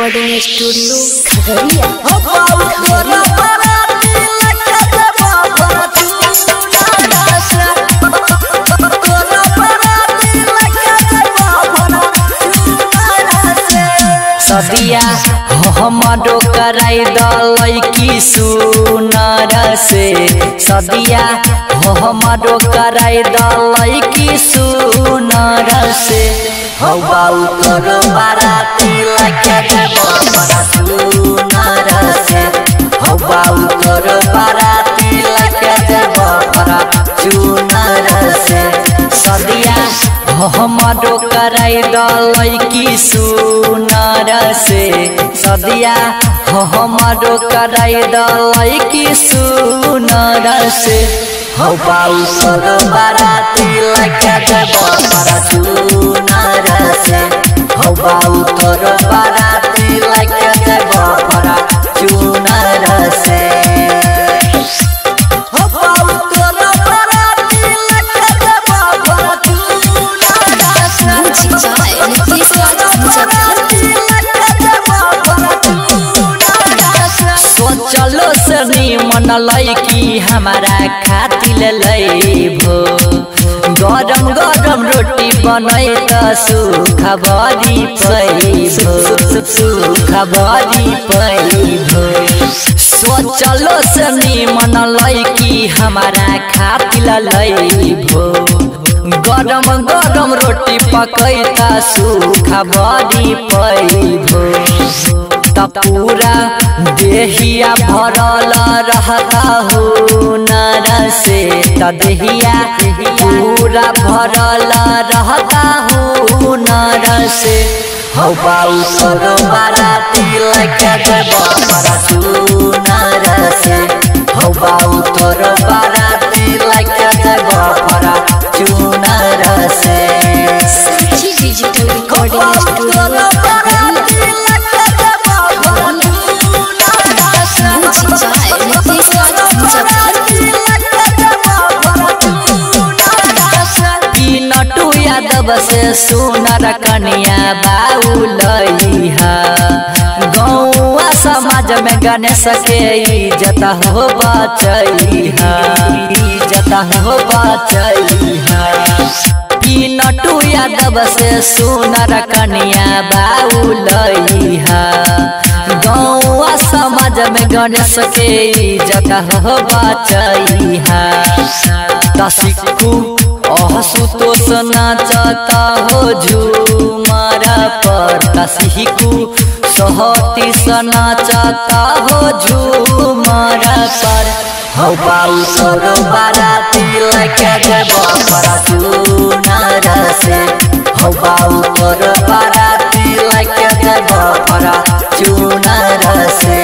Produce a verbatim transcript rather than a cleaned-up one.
Recording studio Khagaria. सदिया हमारो कराई दलई की सुनर से सदिया हमारो कराई दलई की सुनर से हौ बाऊ तोरो बाराती लगे बड़ा सुनर से हौ बाऊ तोरो बाराती लगे बड़ा सुनर से सदिया हमारो कराई दलई की सुनर से सदिया हमारो कराई दलई की सुनर से हौ बाऊ तोरो बाराती लगे बड़ा सुनर से हौ बाऊ तोरो बाराती लगे बड़ा सुनर से चलो सनी मन लैकी हमारा खातिर लैभो गरम गरम रोटी बनै त सुख बरी पैभो सुख बरी पैभो सोचलो सनी मन लैकी हमारा खातिर लैभो गरम गरम रोटी पकै त सुख बरी पैभो पूरा देहिया भरल रहता हो नर से त देहिया पूरा भरल रहता हो नर से हौ बाऊ तोरो बाराती लगे बड़ा सुनर से हौ बाऊ तोरो बाराती लगे बड़ा सुनर से डिजिटल रिकॉर्डिंग स्टूडियो यादव से सुनर कन्या बाउलैहा गौआ समाज में गणेश के इज्जत हो बचैहा इज्जत हो बचैहा पीनटू यादव से सुनर कन्या बाउलैहा गौआ समाज में गणेश के इज्जत हो बचैहा दसिकू असुतोष नाचता हो झूमर पर तसिकू सहतीस नाचता हो झूमर पर हौ बाऊ तोरो बाराती लगे बड़ा सुनर से हौ बाऊ तोरो बाराती लगे बड़ा सुनर से।